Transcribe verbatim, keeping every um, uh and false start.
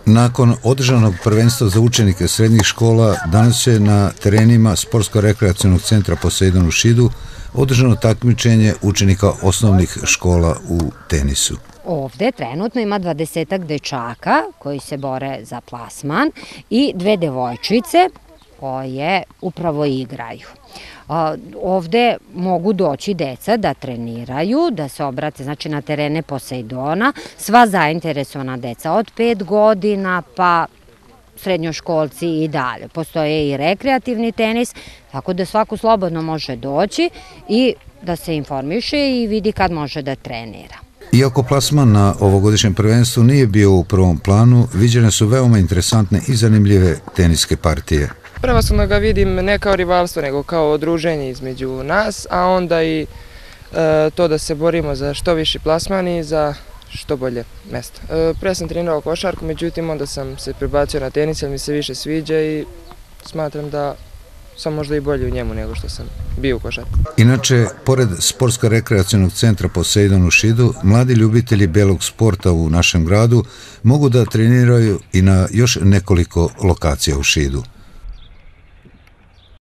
Nakon održanog prvenstva za učenike srednjih škola, danas je na terenima Sportsko-rekreacionog centra Poseidon u Šidu održano takmičenje učenika osnovnih škola u tenisu. Ovde trenutno ima dvadesetak dečaka koji se bore za plasman i dve devojčice koje upravo igraju. Ovde mogu doći deca da treniraju, da se obrate znači, na terene Poseidona, sva zainteresovana deca od pet godina pa srednjoškolci i dalje. Postoje i rekreativni tenis, tako da svako slobodno može doći i da se informiše i vidi kad može da trenira. Iako plasman na ovogodišnjem prvenstvu nije bio u prvom planu, viđene su veoma interesantne i zanimljive teniske partije. Prvenstveno ga vidim ne kao rivalstvo, nego kao odruženje između nas, a onda i e, to da se borimo za što viši plasman i za što bolje mesto. E, pre sam trenirao košarku, međutim onda sam se prebacio na tenis jer mi se više sviđa i smatram da sam možda i bolji u njemu nego što sam bio u košarku. Inače, pored Sportsko-rekreacionog centra Poseidon u Šidu, mladi ljubitelji belog sporta u našem gradu mogu da treniraju i na još nekoliko lokacija u Šidu.